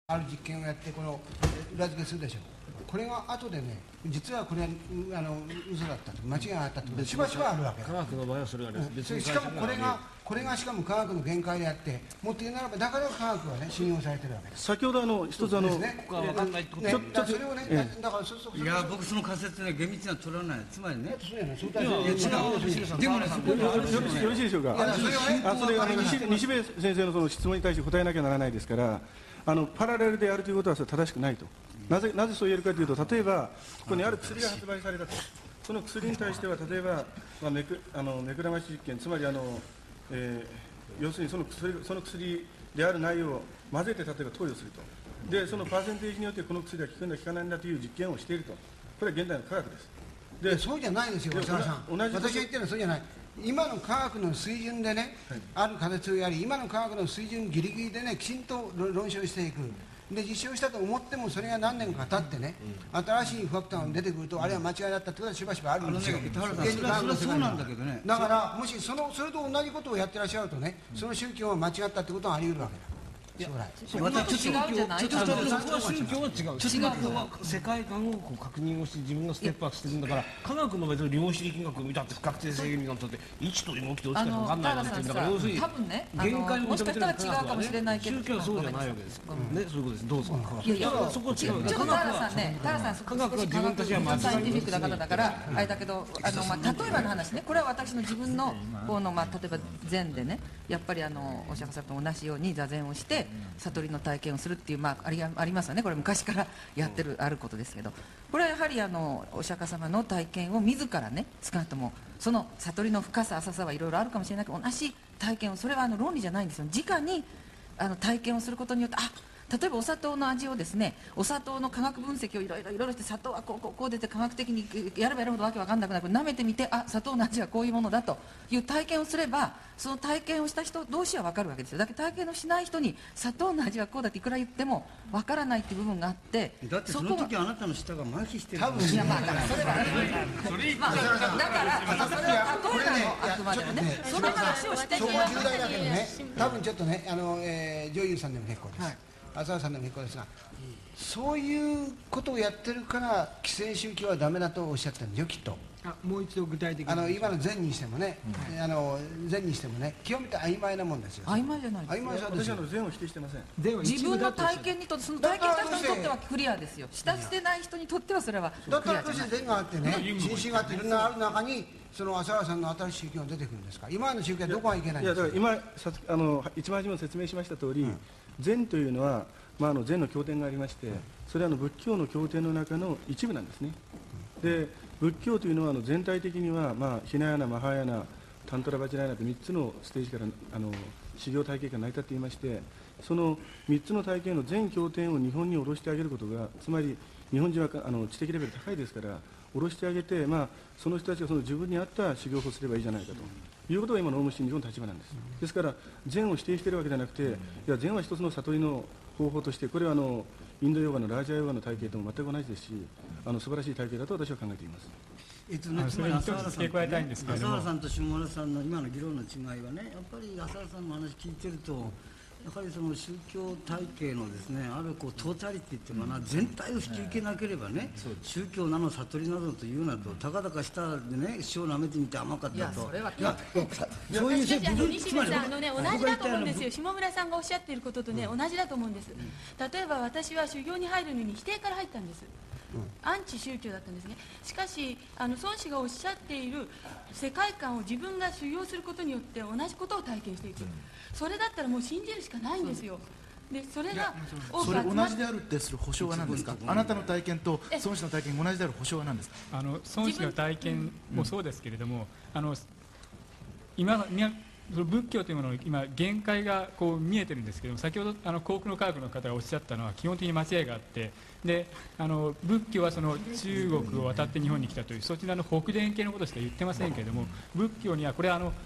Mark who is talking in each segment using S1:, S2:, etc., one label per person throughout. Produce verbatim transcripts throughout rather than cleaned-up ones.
S1: ある実験をやってこの裏付けするでしょう。これが後でね、実はこれはあの嘘だったと間違いがあったとしばしばあるわけ。
S2: 科学の場合はそれが別に
S1: しかもこれがこれがしかも科学の限界であって、もっと言うならばだから科学はね信用されてるわけです。
S3: 先ほどあの一つあの
S1: ですね。
S2: 分かんないってこと。
S1: ちょっとそれをね、だからそうそう
S4: いや僕その仮説ね厳密には取らない。つまりね。
S1: そうやね。そうだ
S4: いや違う。でもねそこに
S3: よろしいでしょうか。あそれあの西西部先生のその質問に対して答えなきゃならないですから、あのパラレルでやるということはそれ正しくないと。なぜ、なぜそう言えるかというと、例えば、ここにある薬が発売されたと、その薬に対しては、例えば、まあ、めくあの目くらまし実験、つまりあの、えー、要するにその薬その薬である内容を混ぜて、例えば投与すると、でそのパーセンテージによって、この薬は効くんだ、効かないんだという実験をしていると、これは現代の科学です。
S1: でそうじゃないですよ、長田さん。私が言ってるのはそうじゃない。今の科学の水準でね、はい、ある仮説をやり、今の科学の水準ギリギリでね、きちんと論証していく。で実証したと思ってもそれが何年か経ってね、うん、新しいファクターが出てくると、うん、あれは間違いだったってことはしばしばあるんですよ。
S4: それはそうなんだけどね。
S1: だからもしそのそれと同じことをやってらっしゃるとね、うん、その宗教は間違ったってことがあり得るわけだ。将来
S2: 私は違うじゃない。宗教は違う。宗教は世界観をこう確認をして自分がステップアップしてるんだから、科学の別に量子力学を見たって不確定性理論だっていちと動きとどっちか分かんないなんて言うんだから、要するに
S5: 多分ね、
S2: 限界を
S5: もしかしたら違うかもしれないけど、
S2: 宗教はそうじゃないわけです。ね、そういうことです。どうぞ。
S5: いやいや、そこ違う。ちょっとタラさんね、タラさん
S2: 科学は自分たちは間違い
S5: サイエンティフィックな方だからあれだけど、あのまあ例えばの話ね、これは私の自分のこのまあ例えば禅でね、やっぱりあのお釈迦様と同じように座禅をして悟りの体験をするっていう、まあ、ありありますよね。これ昔からやってるあることですけど、これはやはりあのお釈迦様の体験を自らね、少なくともその悟りの深さ浅さはいろいろあるかもしれないけど、同じ体験を、それはあの論理じゃないんですよ。直にあの体験をすることによって、あ、例えばお砂糖の味をですね、お砂糖の化学分析をいろいろいろいろして、砂糖はこうこうこう出て科学的にやればやるほどわけわかんなくなる。舐めてみて、あ、砂糖の味はこういうものだという体験をすれば、その体験をした人同士はわかるわけですよ。だけど体験をしない人に砂糖の味はこうだっていくら言ってもわからないっていう部分があって、
S4: だってその時あなたの舌が麻痺してる。
S1: 多分
S5: いや、まあだからそれはまあだからそれは例えなの、あくまでもね。その話をして
S1: そこは重大だけどね、多分ちょっとね、あの、えー、女優さんでも結構です。はい、浅田さんでも結構ですが、そういうことをやってるから既成宗教はダメだとおっしゃってるんですよ、きっと。
S6: あ、もう一度具体的に。
S1: あの今の禅にしてもね、うん、あの禅にしてもね、極めて曖昧なもんですよ。
S5: 曖昧じゃないです。
S1: 曖昧さですよ。
S3: 私は禅を否定してません。
S5: 自分の体験にとって、その体験した人にとってはクリアですよ。したしてない人にとってはそれはクリアじゃない。
S1: だったらどうして禅があってね、心身があっていろんなある中に、その浅田さんの新しい宗教が出てくるんですか。今の宗教はどこがいけないんですか。
S3: いやだから今さあの一番初めに説明しました通り、うん、禅というのは、まあ、あの禅の経典がありまして、それはあの仏教の経典の中の一部なんですね。で仏教というのはあの全体的には、まあ、ヒナヤナ、マハヤナ、タントラバチナヤナとみっつのステージからあの修行体系が成り立っていまして、そのみっつの体系の全経典を日本に下ろしてあげることが、つまり日本人はあの知的レベル高いですから、下ろしてあげて、まあ、その人たちがその自分に合った修行をすればいいじゃないかということが今のオウム真理教の立場なんです。ですから禅を否定しているわけではなくて、いや禅は一つの悟りの方法として、これはあのインドヨガのラージャヨガの体系とも全く同じですし、あの素晴らしい体系だと私は考えています。
S6: えっとね、つまり浅原さんと、ね、
S4: 浅原さんと下村さんの今の議論の違いはね、やっぱり浅原さんの話聞いてると、やはりその宗教体系のですね、あるこうトータリティっていうかな、全体を引き受けなければね、宗教なの悟りなどというなと、たかだかしたでね、塩を舐めてみて甘かったと。いや、
S5: それは
S4: そういう
S7: 西部さん、あのね、同じだと思うんですよ。下村さんがおっしゃっていることとね、同じだと思うんです。例えば私は修行に入るのに否定から入ったんです。アンチ宗教だったんですね。しかしあの孫子がおっしゃっている世界観を自分が修行することによって同じことを体験していく、それだったらもう信じるしかないんですよ。でそれが
S8: それ同じであるってする保証は何ですか。あなたの体験と孫子の体験が同じである保証は何ですか。
S9: あの孫子の体験もそうですけれども、あの今仏教というものの今限界がこう見えてるんですけども、先ほどあの幸福の科学の方がおっしゃったのは基本的に間違いがあって、であの仏教はその中国を渡って日本に来たというそちらの北伝系のことしか言ってませんけれども、仏教にはこれはあの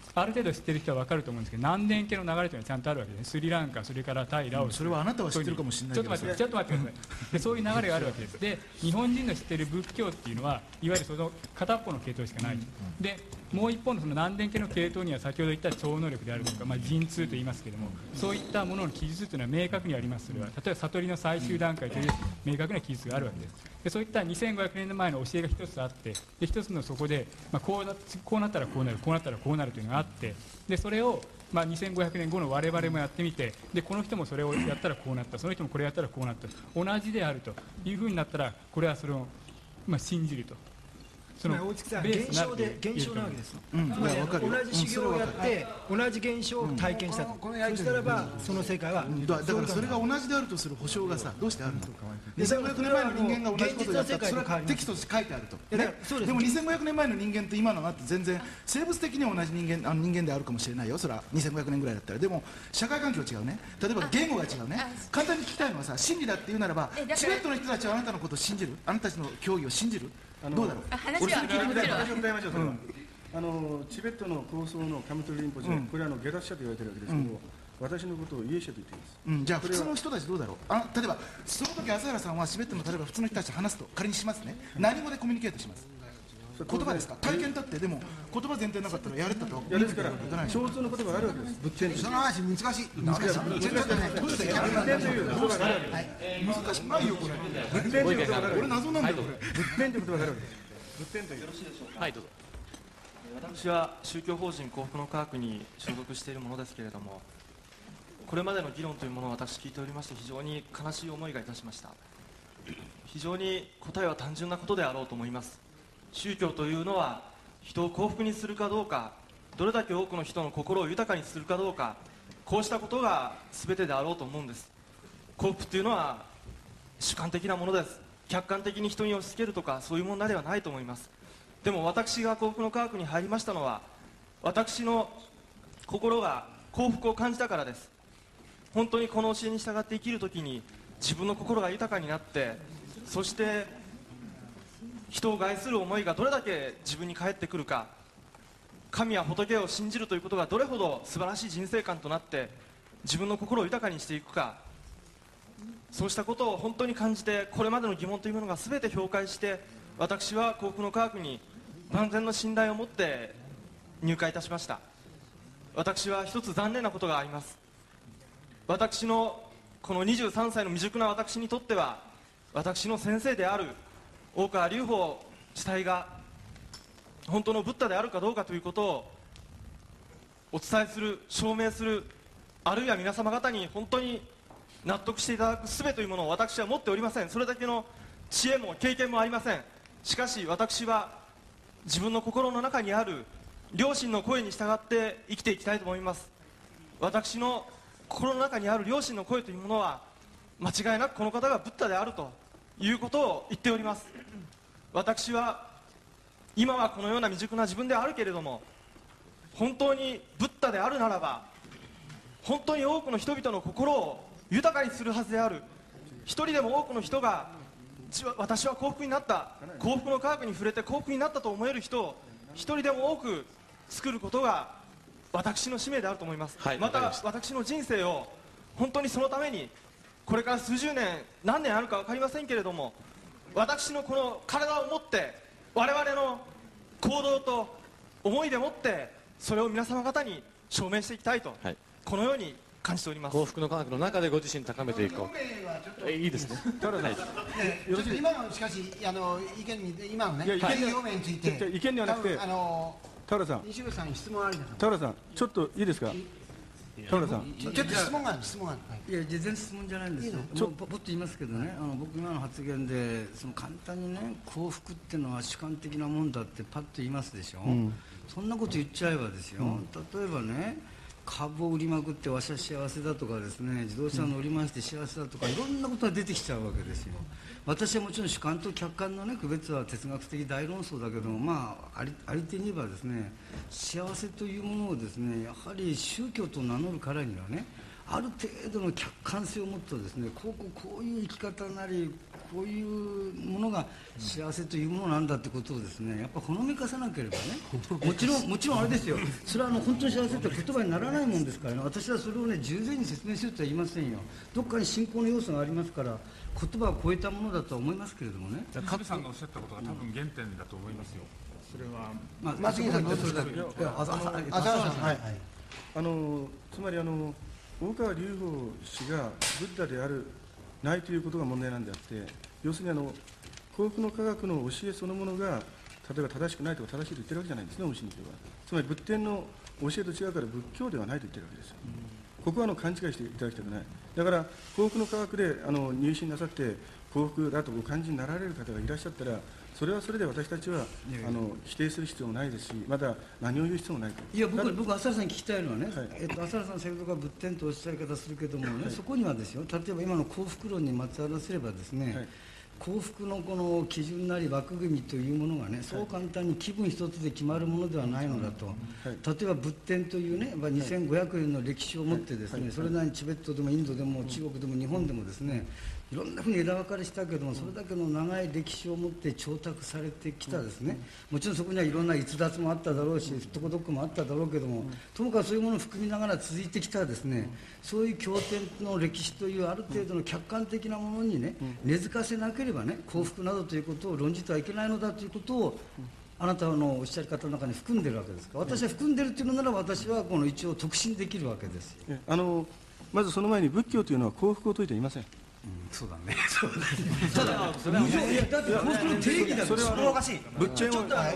S9: ある程度知ってる人は分かると思うんですけど、南電系の流れというのはちゃんとあるわけです。スリランカ、それからタイ、ラオス、
S8: それはあなたは知ってるかもしれないけど、
S9: ちょっと待ってちょっと待ってください。でそういう流れがあるわけです。で日本人の知っている仏教っていうのはいわゆるその片っぽの系統しかない、うんうん、でもう一方のその南電系の系統には先ほど言った超能力であるとか、まあ、陣痛と言いますけれども、そういったものの記述というのは明確にあります。それは例えば悟りの最終段階という明確な記述があるわけです。でそういったにせんごひゃくねんまえの教えが一つあって、で一つのそこで、まあ、こうなこうなったらこうなる、こうなったらこうなるというのがあって、でそれをまあにせんごひゃくねんごの我々もやってみて、でこの人もそれをやったらこうなった、その人もこれやったらこうなった、同じであるというふうになったら、これはそれを、まあ、信じると。
S6: その大月さん、現象で現象なわけです。うん、同じ修行をやって同じ現象を体験したと、うん、そしたらばその世界は、うん、
S8: だ, だからそれが同じであるとする保証がさ、どうしてあるの？にせんごひゃくねんまえの人間が同じことをやったらそれはテキストに書いてあると、ね、で, でもにせんごひゃくねんまえの人間と今のがあって全然生物的には同じ人間あの人間であるかもしれないよ。それはにせんごひゃくねんぐらいだったら。でも社会環境違うね。例えば言語が違うね。簡単に聞きたいのはさ、真理だって言うならばチベットの人たちはあなたのことを信じる？あなたたちの教義を信じる？どうだろう。
S7: 話は聞いてみたい。
S3: 話を伺いましょう。それはあのチベットの高僧のカムトリリンポチェ、うん、これはあのゲラッシャと言われてるわけですけど、うん、私のことをイエシャと言っています。
S8: うん、じゃあ普通の人たちどうだろう。あ例えばその時朝原さんはチベットの例えば普通の人たちと話すと仮にしますね。何語でコミュニケートします？言葉ですか？体験だってでも言葉前提なかったらやれたと。
S3: いやですから共通の言葉があるわけです。仏典
S1: その話難しい。難しい。ちょっとね、
S3: 仏典という言葉があるわけです。
S8: 難しくないよこれ。
S3: 仏典という言葉がある。
S8: 俺謎なんだよこれ。
S3: 仏典という言葉があるわけです。仏典という。
S10: よろしいでしょうか。はい、どうぞ。私は宗教法人幸福の科学に所属しているものですけれども、これまでの議論というものを私聞いておりまして、非常に悲しい思いがいたしました。非常に答えは単純なことであろうと思います。宗教というのは人を幸福にするかどうか、どれだけ多くの人の心を豊かにするかどうか、こうしたことが全てであろうと思うんです。幸福というのは主観的なものです。客観的に人に押し付けるとかそういう問題ではないと思います。でも私が幸福の科学に入りましたのは、私の心が幸福を感じたからです。本当にこの教えに従って生きるときに自分の心が豊かになって、そして人を害する思いがどれだけ自分に返ってくるか、神や仏を信じるということがどれほど素晴らしい人生観となって自分の心を豊かにしていくか、そうしたことを本当に感じて、これまでの疑問というものが全て氷解して、私は幸福の科学に万全の信頼を持って入会いたしました。私は一つ残念なことがあります。私のこのにじゅうさんさいの未熟な私にとっては、私の先生である大川隆法自体が本当のブッダであるかどうかということをお伝えする、証明する、あるいは皆様方に本当に納得していただく術というものを私は持っておりません。それだけの知恵も経験もありません。しかし私は自分の心の中にある良心の声に従って生きていきたいと思います。私の心の中にある良心の声というものは間違いなくこの方がブッダであるということを言っております。私は今はこのような未熟な自分であるけれども、本当にブッダであるならば本当に多くの人々の心を豊かにするはずである。一人でも多くの人が私は幸福になった、幸福の科学に触れて幸福になったと思える人を一人でも多く作ることが私の使命であると思います、はい、また私の人生を本当にそのためにこれから数十年何年あるか分かりませんけれども、私のこの体を持って我々の行動と思いでもってそれを皆様方に証明していきたいと、はい、このように感じております。
S11: 幸福の科学の中でご自身高めていこう。いいですね。
S1: ただね、ちょっと今のしかしあの意見に今のね意見表明について
S3: 意見ではなくて、
S1: あの
S3: 田原さん、
S1: 西口さんに質問ありだと。
S3: 田原さん、ちょっといいですか。田原さん、
S1: ちょっと質問がある質問がある。
S4: いや全然質問じゃないんですよ。ちょっとポッと言いますけどね、あの僕今の発言でその簡単にね幸福っていうのは主観的なもんだってパッと言いますでしょ。うん、そんなこと言っちゃえばですよ。うん、例えばね。株を売りまくってわしは幸せだとかですね、自動車を乗り回して幸せだとか、いろんなことが出てきちゃうわけですよ。私はもちろん主観と客観の、ね、区別は哲学的大論争だけども、まあ、あり、ありていに言えばですね、幸せというものをですねやはり宗教と名乗るからにはね、 ある程度の客観性を持ってですね、こうこうこういう生き方なりこういうものが幸せというものなんだってことをですね、やっぱほのめかさなければね、もちろんもちろんあれですよ、それはあの本当に幸せって言葉にならないもんですからね、私はそれをね十全に説明しようとは言いませんよ。どっかに信仰の要素がありますから、言葉を超えたものだとは思いますけれどもね。
S12: カブさんがおっしゃったことが多分原点だと思いますよ。それは
S1: まあ松木さんどうですか。
S3: 浅原さん、はい、あのつまりあの大川隆法氏がブッダであるないということが問題なんであって、要するにあの幸福の科学の教えそのものが例えば正しくないとか正しいと言ってるわけじゃないんですね、オウム真理教は。つまり仏典の教えと違うから仏教ではないと言ってるわけですよ。ここはあの勘違いしていただきたくない。だから幸福の科学であの入信なさって幸福だとお感じになられる方がいらっしゃったら、それはそれで私たちはあの否定する必要もないですし、まだ何を言う必要もないと。
S4: いや、僕、僕浅原さんに聞きたいのはね、はい、えっと、浅原さん、先ほどから仏典とおっしゃり方するけどもね、はい、そこにはですよ、例えば今の幸福論にまつわらせればですね、はい、幸福のこの基準なり枠組みというものがね、そう簡単に気分一つで決まるものではないのだと、はい、例えば仏典というね、にせんごひゃくねんの歴史を持ってですね、はい、それなりにチベットでもインドでも中国でも日本でもですね、いろんなふうに枝分かれしたけども、それだけの長い歴史を持って調達されてきたですね、もちろんそこにはいろんな逸脱もあっただろうし、フットコドックもあっただろうけども、ともかくそういうものを含みながら続いてきたですね、そういう経典の歴史というある程度の客観的なものにね、根付かせなければね、幸福などということを論じてはいけないのだということを、あなたのおっしゃり方の中に含んでるわけですから、私は含んでるというのなら、私はこの一応特進できるわけです。
S3: あのまずその前に、仏教というのは幸福を説いていません。
S4: うん、そうだね。そうだね。ただ、それは無常、いや、だって幸福の定義だ。それはおかしい。
S3: 仏典を、いいですか。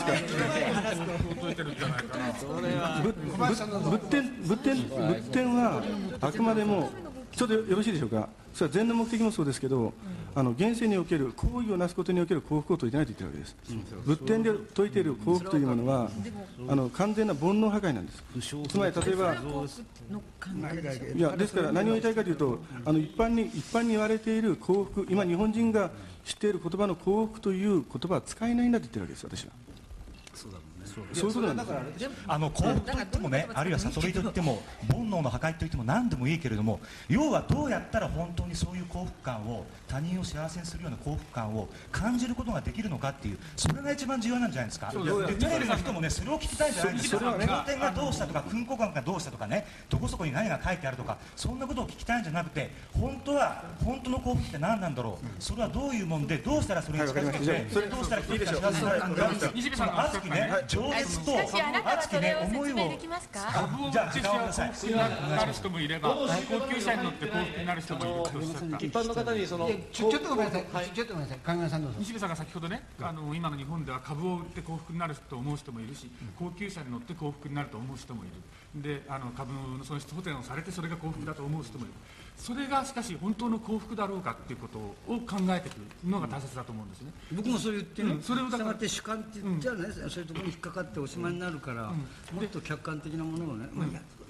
S3: 仏典、仏典、仏典はあくまでも、ちょっとよろしいでしょうか。それは禅の目的もそうですけど、あの現世における行為をなすことにおける幸福を説いてないと言ってるわけです。仏典で説いている幸福というものは、あの完全な煩悩破壊なんです。つまり例えば、いやですから何を言いたいかというと、あの一般に一般に言われている幸福、今日本人が知っている言葉の幸福という言葉は使えないんだと言ってるわけです、私は。そうだもんね。そういうことなんです。
S13: あの幸福といってもね、あるいは悟りといっても煩悩の破壊といっても何でもいいけれども、要はどうやったら本当にそういう幸福感を、他人を幸せにするような幸福感を感じることができるのかっていう、それが一番重要なんじゃないですか。でテレビの人もね、それを聞きたいんじゃないですか。経典がどうしたとか訓告案がどうしたとかね、どこそこに何が書いてあるとか、そんなことを聞きたいんじゃなくて、本当は本当の幸福って何なんだろう、それはどういうもんで、どうしたらそれに近づけて、それどうしたら人が幸せになるのか、その熱きね情熱と熱きね思いを。
S12: 株を売って幸せになる人もいれば、高級車に乗って幸福になる人もいる。
S11: 一般の方にその
S1: ちょっとごめんなさい、ちょっとごめんなさい、上村さんどうぞ。
S12: 西部さんが先ほどね、あの今の日本では株を売って幸福になると思う人もいるし、高級車に乗って幸福になると思う人もいる。で、あの株の損失補填をされてそれが幸福だと思う人もいる。それがしかし本当の幸福だろうかっていうことを考えていくのが大切だと思うんですね。
S4: 僕もそう言ってね、
S12: うん、それをだから
S4: って主観って言っちゃね、うん、そういうところに引っかかっておしまいになるから、うん、もっと客観的なものをね、
S12: うん、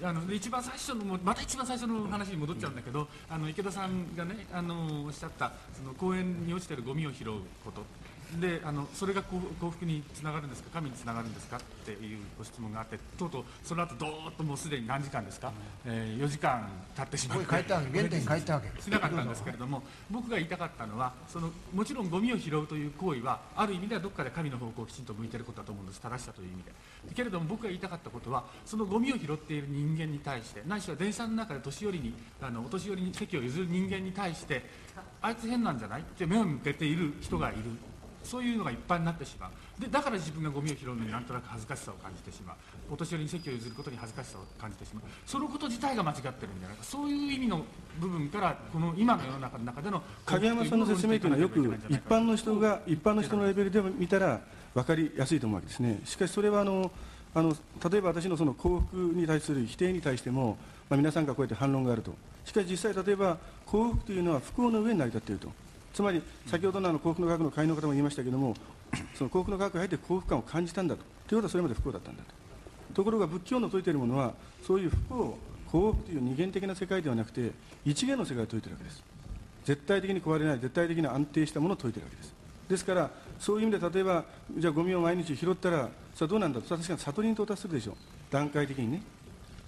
S12: あので一番最初のまた一番最初の話に戻っちゃうんだけど、あの池田さんがね、あのおっしゃったその公園に落ちてるゴミを拾うことで、あのそれが幸福につながるんですか、神につながるんですかっていうご質問があって、とうとうその後どーっともうすでに何時間ですか、えー、よじかん経ってしまって
S1: これ書いたわけ、原点に書いたわけ
S12: しなかったんですけれども、僕が言いたかったのは、そのもちろんゴミを拾うという行為はある意味ではどっかで神の方向をきちんと向いていることだと思うんです、正しさという意味で。けれども僕が言いたかったことは、そのゴミを拾っている人間に対して、ないしは電車の中で年寄りにあのお年寄りに席を譲る人間に対して、あいつ変なんじゃないって目を向けている人がいる。そういうのがいっぱいになってしまう。でだから自分がゴミを拾うのになんとなく恥ずかしさを感じてしまう。お年寄りに席を譲ることに恥ずかしさを感じてしまう。そのこと自体が間違ってるんじゃないか。そういう意味の部分からこの今の世の中の中での
S3: 影山さんの説明というのはよく一般の人が一般の人のレベルで見たら分かりやすいと思うわけですね。しかしそれはあのあの例えば私のその幸福に対する否定に対しても、まあ、皆さんがこうやって反論があると。しかし実際例えば幸福というのは不幸の上に成り立っていると。つまり先ほどのあの幸福の科学の会の方も言いましたけれども、その幸福の科学が入って幸福感を感じたんだと。ということはそれまで不幸だったんだと。ところが仏教の説いているものは、そういう不幸、幸福という二元的な世界ではなくて、一元の世界を説いているわけです。絶対的に壊れない、絶対的な安定したものを説いているわけです。ですから、そういう意味で例えば、じゃあゴミを毎日拾ったら、それはどうなんだと、確かに悟りに到達するでしょう。段階的にね。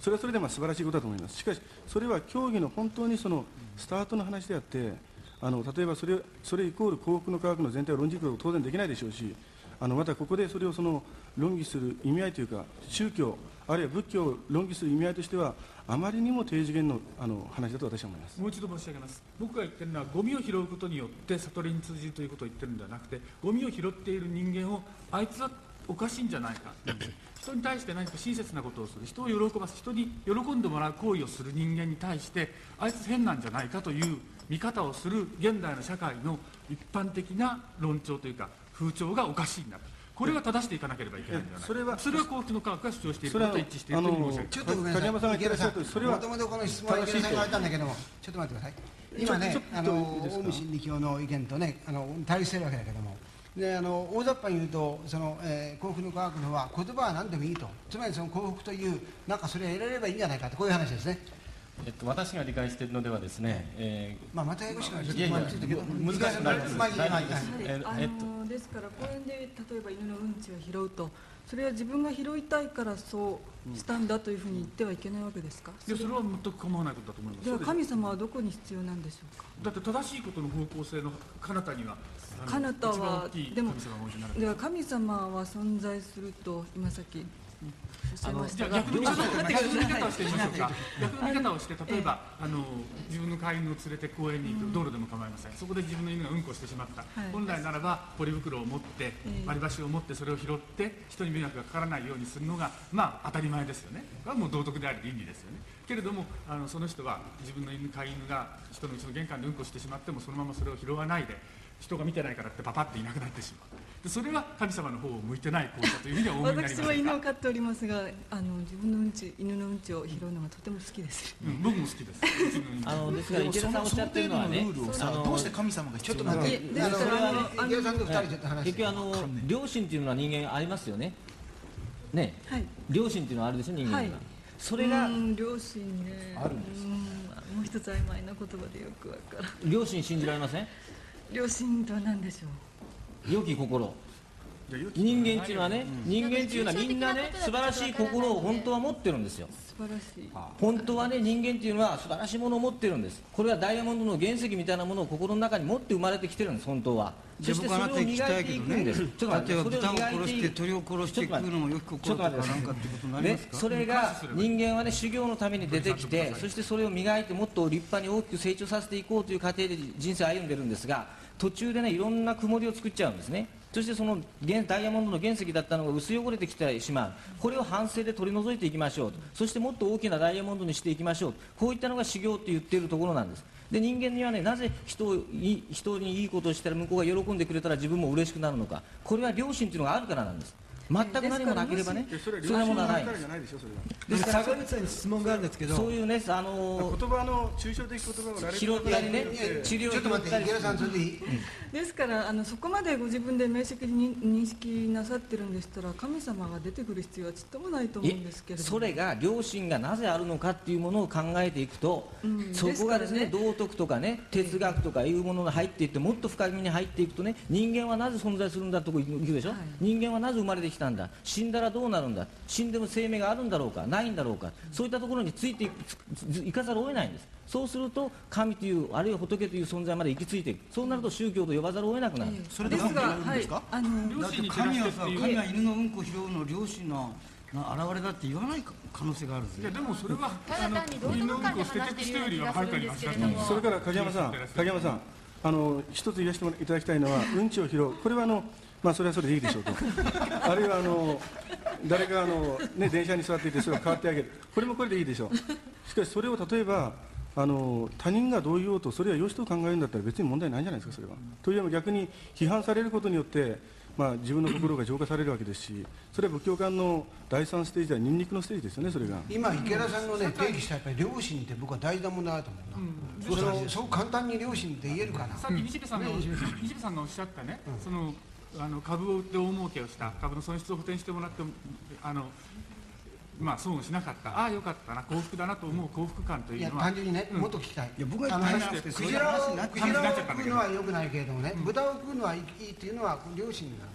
S3: それはそれでまあ素晴らしいことだと思います。しかしそれは競技の本当にそのスタートの話であって、あの例えばそれそれイコール幸福の科学の全体を論じることは当然できないでしょうし、あのまたここでそれをその論議する意味合いというか、宗教あるいは仏教を論議する意味合いとしてはあまりにも低次元のあの話だと私は思います。
S12: もう一度申し上げます。僕が言ってるのは、ゴミを拾うことによって悟りに通じるということを言ってるんではなくて、ゴミを拾っている人間をあいつはおかしいんじゃないか、人に対して何か親切なことをする、人を喜ばす、人に喜んでもらう行為をする人間に対して、あいつ変なんじゃないかという見方をする現代の社会の一般的な論調というか風潮がおかしいんだと。これは正していかなければいけないんじゃないか。それはそれは幸福の科学が主張していることと一致しているというふうに申し上げます。
S1: ちょっとごめんなさい、
S3: 梶山さんが言ってらっしゃると、それは
S1: もともとこの質問は池田さんが言われたんだけども、ちょっと待ってください。今ね、あのオウム真理教の意見とね、あの対立してるわけだけども、であの大雑把に言うと、その、えー、幸福の科学の方は言葉は何でもいいと、つまりその幸福というなんかそれを得られればいいんじゃないかと、こういう話ですね。
S11: えっと、私が理解しているのではですね、えー、
S1: まあまた英語しか
S11: いやいや難しくなります。
S14: ですから公園で例えば犬のうんちを拾うと、それは自分が拾いたいからそうしたんだというふうに言ってはいけないわけですか。
S12: いや、それは全く構わないことだと思います。
S14: では神様はどこに必要なんでしょうか。
S12: だって正しいことの方向性の彼方には、
S14: 彼方はでもでは神様は存在すると今さっき
S12: あのじゃあ逆の見方をしてみましょうか。逆の見方をして、例えばあの自分の飼い犬を連れて公園に行く、道路でも構いません。そこで自分の犬がうんこしてしまった、本来ならばポリ袋を持って割り箸を持ってそれを拾って人に迷惑がかからないようにするのがまあ当たり前ですよね。これはもう道徳であり倫理ですよね。けれどもあのその人は自分の犬飼い犬が人のうちの玄関でうんこしてしまっても、そのままそれを拾わないで人が見てないからってパパっていなくなってしまう。でそれは神様の方を向いてない行為だというふうにはお思いになりますか。
S14: 私は犬を飼っておりますが、あの自分のうんち、犬のうんちを拾うのがとても好きです。
S12: うん、僕も好きです。
S11: あのですから池田さんおっしゃってるのはね、
S8: どうして神様が必要なのか。
S11: それはね、池田さんと二人ちょっと話して。結局あの良心っていうのは人間ありますよね。ね、はい、良心っていうのはあるでしょ、人間が。はい、それが
S14: 良心ね。あるんです。もう一つ曖昧な言葉でよくわからん。
S11: 良心信じられません？
S14: 良心とは何でしょ
S11: う。良き心。人間っていうのはね、人間っていうのはみんなね、素晴らしい心を本当は持ってるんですよ。
S14: 素晴らしい。
S11: 本当はね、人間っていうのは素晴らしいものを持ってるんです。これはダイヤモンドの原石みたいなものを心の中に持って生まれてきてるんです、本当は。そしてそれを磨いていくんです。
S4: ちょっと待って、豚を殺して鳥を殺していくのもよく心とかなんかってことになりますか。
S11: それが人間はね、修行のために出てきて、そしてそれを磨いてもっと立派に大きく成長させていこうという過程で人生を歩んでるんですが、途中でね、いろんな曇りを作っちゃうんですね。そしてそのダイヤモンドの原石だったのが薄汚れてきてしまう。これを反省で取り除いていきましょうと。そしてもっと大きなダイヤモンドにしていきましょう。こういったのが修行と言っているところなんです。で、人間にはね、なぜ人をい人にいいことをしたら向こうが喜んでくれたら自分も嬉しくなるのか。これは良心というのがあるからなんです。全く何もなければね、それはものはない。
S6: ですから坂口さんに質問があるんですけど、
S11: そういうね、あの
S3: 言葉の抽象的言葉を
S11: 拾ったりね、治療
S1: ちょっと待って、池田さんそれでいい？
S14: ですからあのそこまでご自分で明晰に認識なさってるんでしたら、神様が出てくる必要はちっともないと思うんですけれども、
S11: それが良心がなぜあるのかっていうものを考えていくと、うん、そこがですね、道徳とかね、哲学とかいうものが入っていって、もっと深みに入っていくとね、人間はなぜ存在するんだといくでしょ、はい、人間はなぜ生まれてきたんだ、死んだらどうなるんだ、死んでも生命があるんだろうかないんだろうか、そういったところについていくいかざるを得ないんです。そうすると神というあるいは仏という存在まで行き着いていく。そうなると宗教と呼ばざるを得なくなる。
S4: えー、それで何かあるんですか？はい、あのだって神はさ、神は犬のうんこ拾うの良心の現れだって言わない可能性があるんですよ。
S12: いやでもそれはただ単に道徳観で話しているような気がするんですけれども、
S3: それから梶山さん、梶山さん、あの一つ言わせていただきたいのは、うんちを拾う、これはあのまあそれはそれでいいでしょうと。あるいはあの誰かあのね電車に座っていてそれを代わってあげる、これもこれでいいでしょう。しかしそれを例えばあの他人がどう言おうとそれは良しと考えるんだったら別に問題ないんじゃないですか、それは。というよりも逆に批判されることによって、まあ、自分の心が浄化されるわけですし、それは仏教観の第三ステージではニンニクのステージですよね、それが。
S1: 今池田さんの、ね、定義したやっぱり良心って僕は大事な問題だと思うな、うん、それをそう簡単に良心って言えるかな。
S12: さっき西部さんが、うん、西部さんがおっしゃったね、うん、そのあの株を売って大儲けをした、株の損失を補填してもらってあのまあ損をしなかった、ああよかったな、幸福だなと思う幸福感というのは、
S1: いや単純にね、うん、もっと聞きたい。
S4: いや僕は話して
S1: クジラを食うのは良くないけれどもね、うん、豚を食うのはいいっていうのは良心なのかな。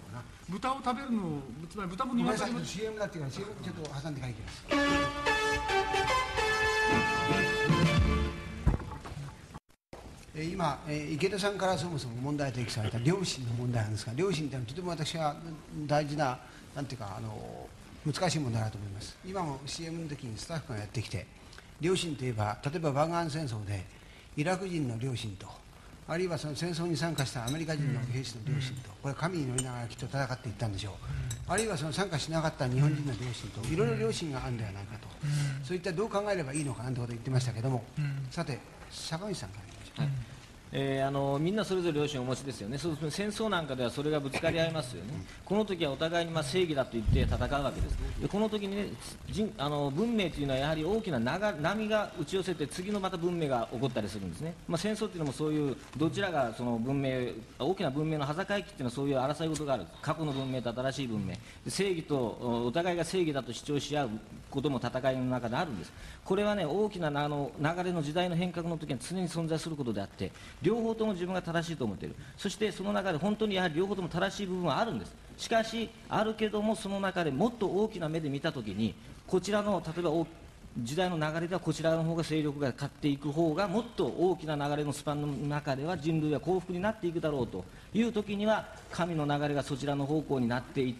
S12: 豚を食べるのを、つまり豚も
S1: ごめんなさい、
S12: 鶏も
S1: シーエム だっていうから シーエム ちょっと挟んでからいきます。えー今、えー池田さんからそもそも問題提起された良心の問題なんですが、良心というのはとても私は大事な、なんていうかあの難しい問題だと思います。今も シーエム の時にスタッフがやってきて、良心といえば例えば湾岸戦争でイラク人の良心と、あるいはその戦争に参加したアメリカ人の兵士の良心と、これは神に乗りながらきっと戦っていったんでしょう。あるいはその参加しなかった日本人の良心と、いろいろ良心があるんではないかと、そういったどう考えればいいのかなんてことを言ってましたけども、さて坂口さんから言いましょう。
S11: はいえー、あのみんなそれぞれ良心をお持ちですよね。そう戦争なんかではそれがぶつかり合いますよね。この時はお互いにまあ正義だと言って戦うわけです。でこの時に、ね、人あの文明というのはやはり大きな長波が打ち寄せて次のまた文明が起こったりするんですね。まあ、戦争というのもそういうどちらがその文明大きな文明の端境期というのはそういう争い事がある。過去の文明と新しい文明で正義とお互いが正義だと主張し合うことも戦いの中であるんです。これはね大きなあの流れの時代の変革の時に常に存在することであって、両方とも自分が正しいと思っている。そしてその中で本当にやはり両方とも正しい部分はあるんです。しかしあるけども、その中でもっと大きな目で見たときに、こちらの例えば時代の流れではこちらの方が勢力が勝っていく方がもっと大きな流れのスパンの中では人類は幸福になっていくだろうというときには、神の流れがそちらの方向になっていって、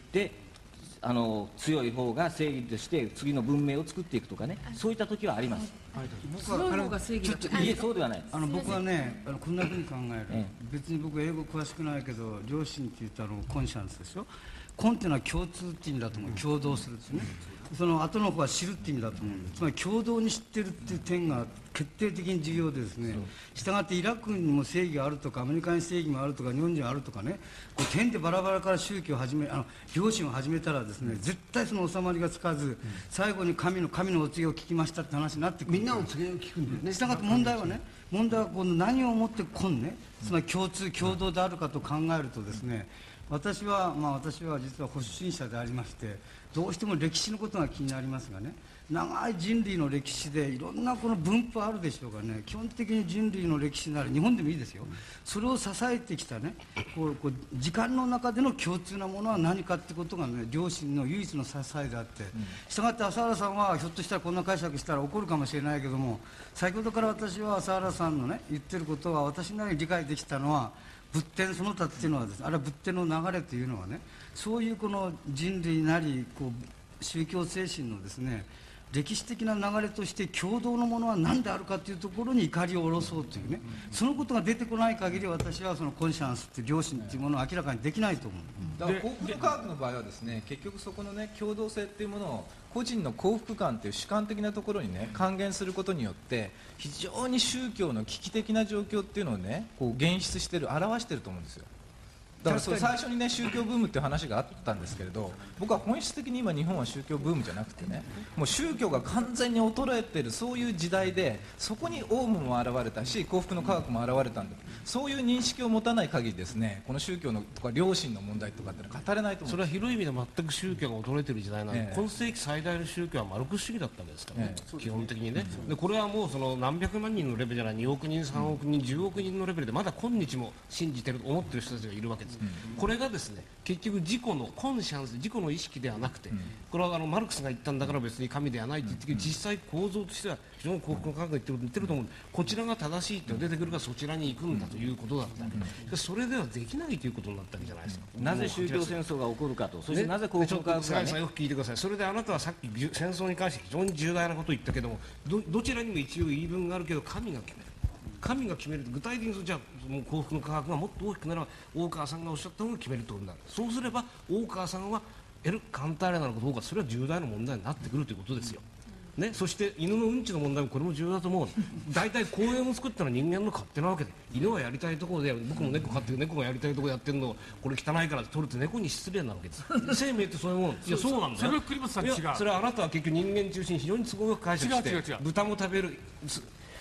S11: あの強い方が正義として次の文明を作っていくとかね、そういった時はあります。
S5: 強い方が正義だと。
S11: いえ、そうではない。
S4: あの僕はね、あのこんなふうに考える、ええ、別に僕英語詳しくないけど、良心って言ったらコンシャンスでしょ。コンっていうのは共通っていう意味だと思う。共同するですね。その後の方は知るっていう意味だと思うんです。つまり共同に知ってるっていう点が決定的に重要でですね、したがってイラクにも正義があるとかアメリカに正義もあるとか日本人があるとかね、こう点でバラバラから宗教を始め、あの良心を始めたらですね、絶対その収まりがつかず、最後に神の神のお告げを聞きましたって話になってくる。
S1: みんなお告げを聞くんだよね。
S4: したがって問題はね、問題はこの何をもって今ね、つまり共通共同であるかと考えるとですね、私は、まあ、私は実は保守主義者でありまして、どうしても歴史のことが気になりますがね、長い人類の歴史でいろんなこの分布あるでしょうがね、基本的に人類の歴史なら日本でもいいですよ、それを支えてきたね、こうこう時間の中での共通なものは何かってことがね、良心の唯一の支えであって、したがって朝原さんはひょっとしたらこんな解釈したら怒るかもしれないけども、先ほどから私は朝原さんのね言ってることは私なりに理解できたのは、仏典その他っていうのはですね、あれは仏典の流れというのはね、そういうこの人類なりこう宗教精神のですね、歴史的な流れとして共同のものは何であるかというところに怒りを下ろそうというね、そのことが出てこない限り私はそのコンシャンスっていう良心っていうものを明らかにできないと思う。
S15: だから幸福の科学の場合はですね、結局そこのね共同性っていうものを個人の幸福感という主観的なところにね還元することによって、非常に宗教の危機的な状況っていうのをねこう現出してる、表してると思うんですよ。だからそれ最初にね宗教ブームっていう話があったんですけれど、僕は本質的に今日本は宗教ブームじゃなくてね、もう宗教が完全に衰えてるそういう時代で、そこにオウムも現れたし幸福の科学も現れたんだ、そういう認識を持たない限りですね、この宗教のとか良心の問題とかってのは語れないと思う。
S2: それは広い意味で全く宗教が衰えてる時代なので、ええ、今世紀最大の宗教はマルクス主義だったわけですからね、ええ、基本的にね、でこれはもうその何百万人のレベルじゃない、におくにんさんおくにんじゅうおくにんのレベルでまだ今日も信じてると思ってる人たちがいるわけです、うん、これがですね結局自己のコンシャンス、自己の意識ではなくて、うん、これはあのマルクスが言ったんだから別に神ではないって言って、うん、実際構造としては非常に幸福の科学が言ってる言ってると思う。こちらが正しいって出てくるからそちらに行くんだということだったわけ、うん、それではできないということになったわけじゃないですか、うん、
S11: なぜ宗教戦争が起こるかと、そしてなぜ幸福の科学が、ね、
S2: よく聞いてください。それであなたはさっき戦争に関して非常に重大なことを言ったけども、 ど, どちらにも一応言い分があるけど神が決める、神が決めると、具体的にじゃあもう幸福の科学がもっと大きくなれば大川さんがおっしゃったのが決めるということになる。そうすれば大川さんはエル・カンターレなのかどうか、それは重大な問題になってくるということですよ、ね、そして犬のうんちの問題もこれも重要だと思う。大体公園を作ったのは人間の勝手なわけで、犬はやりたいところで、僕も猫飼ってる、猫がやりたいところやってるのをこれ汚いから取るって猫に失礼なわけです。生命ってそういうもん。いやそうなんだよ。
S12: それは栗本さん違う。
S2: それはあなたは結局人間中心に非常に都合よく解釈して、
S12: 違う違う違う、
S2: 豚も食べる、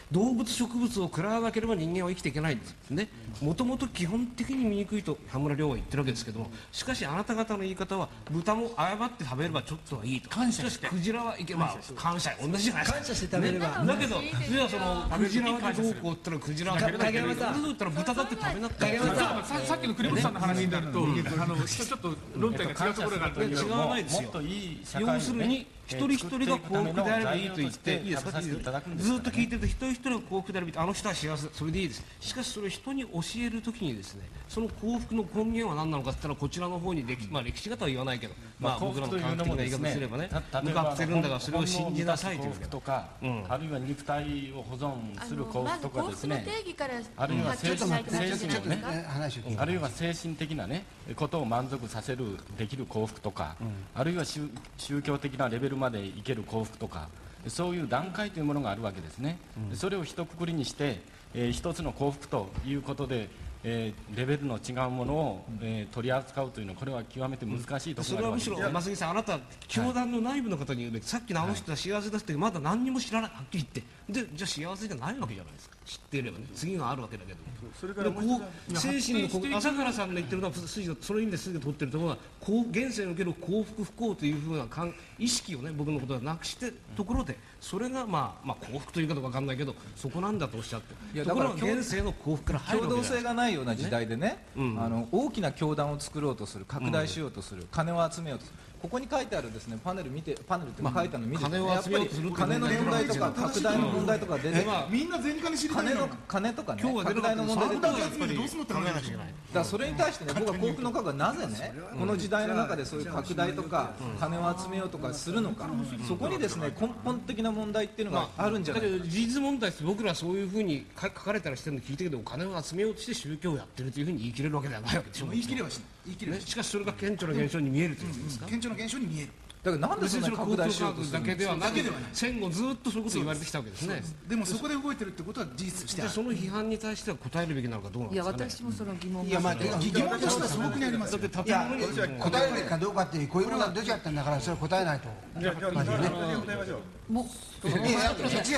S2: 動物植物を食らわなければ人間は生きていけないんですね。もともと基本的に醜いと羽村亮は言ってるわけですけども、しかしあなた方の言い方は豚も誤って食べればちょっとはいいと、感謝してクジラはいけ、まあ感謝同じじゃないですか。
S6: 感謝して食べれば、
S2: ね、だけどじゃあそのクジラはどうこうって言ったらクジラは食べなきゃいけない。そう言ったら豚だって食べなくていい。
S12: さっきの栗本さんの話になると、あのちょっと論点が違うところがあると
S2: 違わないですよ。要するに一人一人が幸福であればいいと言って、いいですか、ずっと聞いてると一人一人が幸福であれば、あの人は幸せ、それでいいです。しかしそれを人に教えるときにですね、その幸福の根源は何なのかって言ったら、こちらの方に歴、まあ、歴史方は言わないけど、まあ、僕らの科学的な言い方すればね、向かってるんだからそれを信じなさいという
S16: 幸福とか、うん、あるいは肉体を保存する幸福とかですね、あるいは精神のね、あるいは精神的なねことを満足させるできる幸福とか、うん、あるいは宗教的なレベルまでいける幸福とか、そういう段階というものがあるわけですね、うん、それを一括りにして、えー、一つの幸福ということで、えー、レベルの違うものを、えー、取り扱うというのはこれは極めて難しいところがあるわけです。それはむしろ増木さん、あなた教団の内部の方に言うべき、さっきのあの人は幸せだってまだ何にも知らない、はっきり言って、でじゃあ幸せじゃないわけじゃないですか。知っていればね、次があるわけだけど、それからこう精神のこう朝倉さんの言ってるのは筋その意味で筋で取ってるところは、こう現世における幸福不幸というふうな意識をね、僕のことはなくしてところで、それがまあまあ幸福というかどうかわかんないけど、そこなんだとおっしゃって、いやだから現世の幸福から入るわけ
S15: 共同性がないような時代でね、うん、あの大きな教団を作ろうとする、拡大しようとする、うん、金を集めようとする。ここに書いてあるですね、パネル見て、パネルって書いてあるの見て、まあ、やっぱり金の問題とか拡大の問題とか出て、
S8: みんな銭金知りたいの
S15: の金とかね、拡大の問題で出て、やっぱりだからそれに対してね、僕は幸福の科学がなぜね、この時代の中でそういう拡大とか金を集めようとかするのか、そこにですね根本的な問題っていうのがあるんじゃないか。
S2: だけど事実問題って僕らそういうふうに書かれたりしてるの聞いてるけど、お金を集めようとして宗教をやってるというふうに言い切れるわけではないわけでしょ。
S8: 言い切れはしない。言い切れはしない。
S2: しかしそれが顕著な現象に見えるということですか。
S8: 顕著な現象に見える。
S15: だからなんでそんな拡大しようとする
S2: だけではなく、戦後ずっとそういうことを言われてきたわけですね。
S8: でもそこで動いてるってことは事実としてある。
S2: その批判に対しては答えるべきなのかどうなんですかね。
S5: いや私もその疑問が。
S8: いやまあ疑問としては素朴にありますよ。
S1: だっていや答えるべきかどうかっていうこういうものが出ちゃったんだから、それは答えないと。じゃあじゃあ答えましょう。もういやいや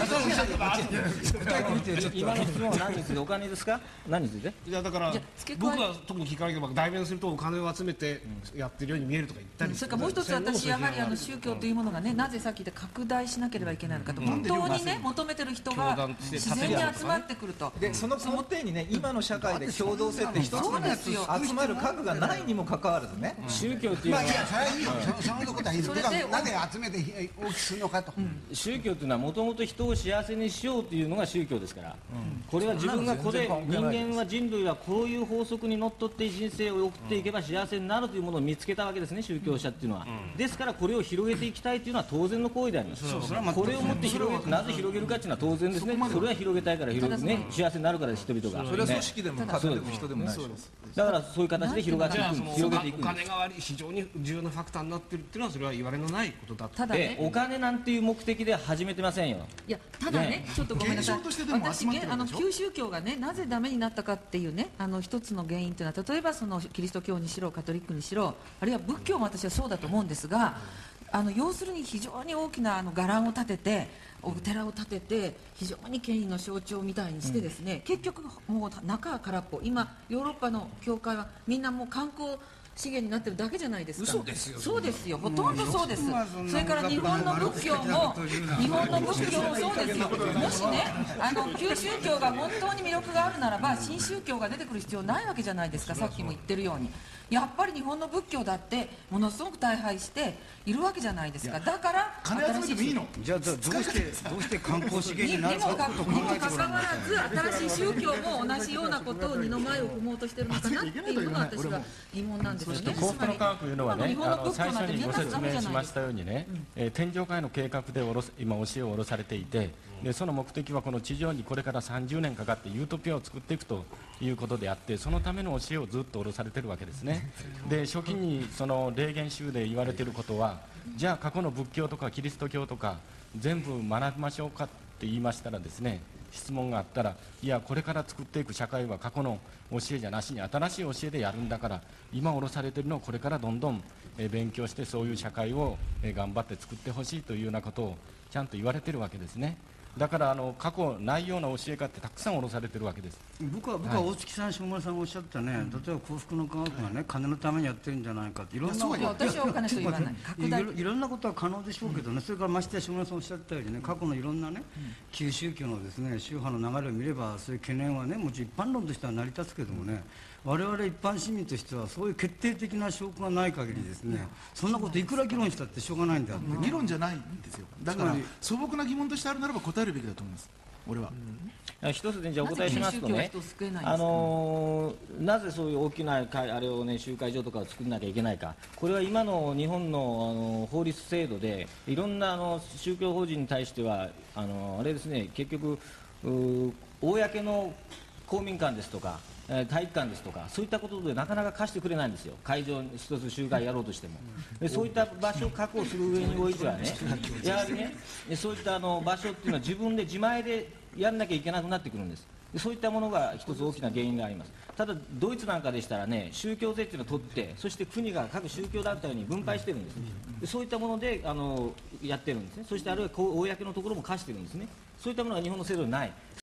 S11: 今の質問は何について、お金ですか、何について。
S2: いやだから僕は特に聞かれれば代弁するとお金を集めてやってるように見えるとか言ったり、
S5: それからもう一つ私やはりあの宗教というものがね、なぜさっき言った拡大しなければいけないのかと、本当にね求めてる人が自然に集まってくると。
S15: でその根底にね、今の社会で共同性って一つの集まる核がないにもかかわらずね、
S11: 宗教っていうのは、
S1: まあいやそれはいいよ、そのことはいいよ。なぜ集めて大きくするのかと。
S11: 宗教というのはもともと人を幸せにしようというのが宗教ですから、これは自分がここで人間は人類はこういう法則にのっとって人生を送っていけば幸せになるというものを見つけたわけですね、宗教者っていうのは。ですからこれを広げていきたいというのは当然の行為であります。これをもって広げて、なぜ広げるかというのは当然ですね。それは広げたいから広げてね、幸せになるから人々が。
S15: それは組織でも家庭でも人でもないです。
S11: だからそういう形で広がっていく、広げていく。
S2: お金が非常に重要なファクターになっているっていうのは、それは言われのないことだと。
S11: ただね、お金なんていう目的では始めてませんよ。
S5: いやただね、ちょっとごめんなさい。私ね、あの旧宗教がねなぜダメになったかっていうね、あの一つの原因というのは、例えばそのキリスト教にしろカトリックにしろ、あるいは仏教も私はそうだと思うんですが、あの要するに非常に大きなあの伽藍を立てて、お寺を建てて非常に権威の象徴みたいにしてですね、うん、結局もう中は空っぽ。今ヨーロッパの教会はみんなもう観光資源になってるだけじゃないですか。
S2: 嘘ですよ。
S5: そうですよ。ほとんどそうです。それから日本の仏教も日本の仏教もそうですよ。もしね、あの旧宗教が本当に魅力があるならば新宗教が出てくる必要ないわけじゃないですか。さっきも言ってるように、やっぱり日本の仏教だってものすごく大敗しているわけじゃないですか。だから
S8: 金集めてもいいの？
S6: じゃあどうしてどうして観光資源になるかと考えて
S5: かかわらず、新しい宗教も同じようなことを二の前を踏もうとしてるのかなっていうのが私は疑問なんですよね。
S16: 幸福の科学というのはね、あの最初にご説明しましたようにね、うんえー、天上界の計画でおろす今教えを下ろされていて、でその目的はこの地上にこれからさんじゅうねんかかってユートピアを作っていくということであって、そのための教えをずっと下ろされているわけですね。で初期にその霊言集で言われていることは、じゃあ過去の仏教とかキリスト教とか全部学びましょうかって言いましたらですね、質問があったら、いやこれから作っていく社会は過去の教えじゃなしに新しい教えでやるんだから、今下ろされているのをこれからどんどん勉強してそういう社会を頑張って作ってほしいというようなことをちゃんと言われているわけですね。 だからあの過去ないような教え方ってたくさん下ろされてるわけです。
S4: 僕は僕は大月さん、下村さんがおっしゃったね、例えば幸福の科学がね、金のためにやってるんじゃないかって、いろんなこと、
S5: 私はお金と言わない、
S4: いろいろんなことは可能でしょうけどね、それからましてや下村さんおっしゃったようにね、過去のいろんなね、旧宗教のですね宗派の流れを見れば、そういう懸念はね、もちろん一般論としては成り立つけどもね、我々一般市民としてはそういう決定的な証拠がない限りですね、そんなこといくら議論したってしょうがないんだって、
S8: 議論じゃないんですよ。だから素朴な疑問としてあるならば答えるべきだと思います。俺は。
S11: 一つでじゃあお答えしますとね、あのー、なぜそういう大きなあれをね集会所とかを作らなきゃいけないか、これは今の日本の、あの法律制度でいろんなあの宗教法人に対してはあのあれですね、結局公の公民館ですとか体育館ですとか、そういったことでなかなか貸してくれないんですよ、会場に一つ集会やろうとしても。でそういった場所を確保する上においてはね、やはりね、そういったあの場所っていうのは自分で自前でやらなきゃいけなくなってくるんです。でそういったものが一つ大きな原因があります。ただドイツなんかでしたらね、宗教税っていうのを取って、そして国が各宗教団体に分配してるんです。でそういったものであのやってるんですね。そしてあるいは公のところも貸してるんですね。そういったものが日本の制度にない。